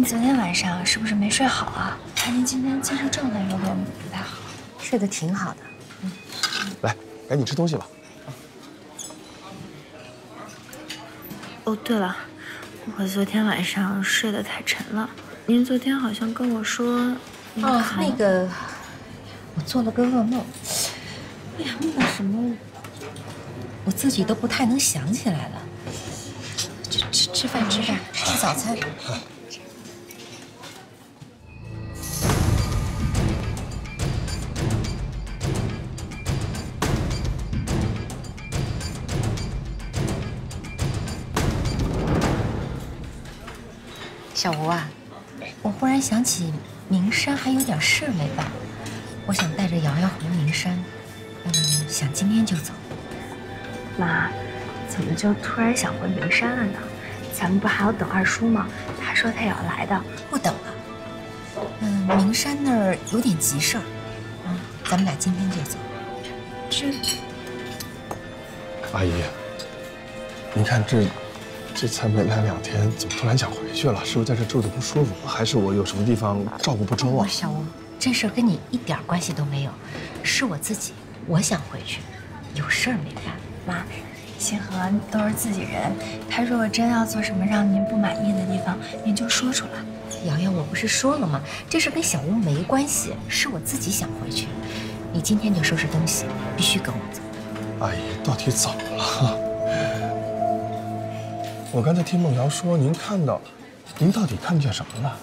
昨天晚上是不是没睡好啊？看您今天精神状态有点不太好。 睡得挺好的。 来，赶紧吃东西吧。 哦，对了，我昨天晚上睡得太沉了。您昨天好像跟我说， 那个，我做了个噩梦。哎呀，梦到什么？我自己都不太能想起来了。吃饭，吃早餐。小吴啊，我忽然想起名山还有点事儿没办，我想带着瑶瑶回名山，想今天就走。 妈，怎么就突然想回名山了呢？咱们不还要等二叔吗？他说他也要来的。 不等了。名山那儿有点急事儿，咱们俩今天就走。 阿姨，您看这才没来2天，怎么突然想回去了？是不是在这住的不舒服？还是我有什么地方照顾不周啊？ 小吴，这事儿跟你一点关系都没有，是我自己，我想回去，有事儿没办。 妈，星河都是自己人，他如果真要做什么让您不满意的地方，您就说出来。 瑶瑶，我不是说了吗？这事跟小吴没关系，是我自己想回去。你今天就收拾东西，必须跟我走。 阿姨，到底怎么了？我刚才听孟瑶说，您到底看见什么了？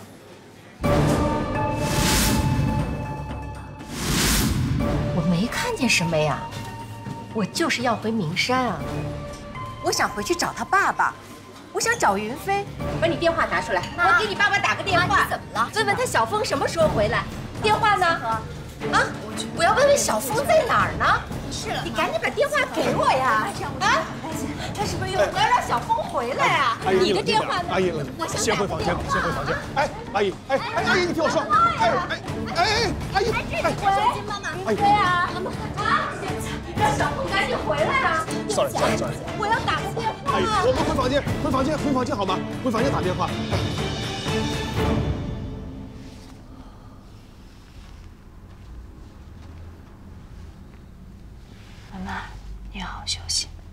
我没看见什么呀，我就是要回名山啊。我想回去找他爸爸，我想找云飞。把你电话拿出来，我给你爸爸打个电话。怎么了？问问他小峰什么时候回来？电话呢？啊，我要问问小峰在哪儿呢？是了，你赶紧把电话给我呀！啊，他是不是又要让小峰回来啊？你的电话呢？ 阿姨，先回房间，先回房间。哎，阿姨，阿姨，你听我说。阿姨， 喂，妈妈， 阿姨， 对啊，让小峰赶紧回来啊 sorry， 我要打个电话。 阿姨，我们回房间好吗？回房间打电话。 妈妈，你好好休息。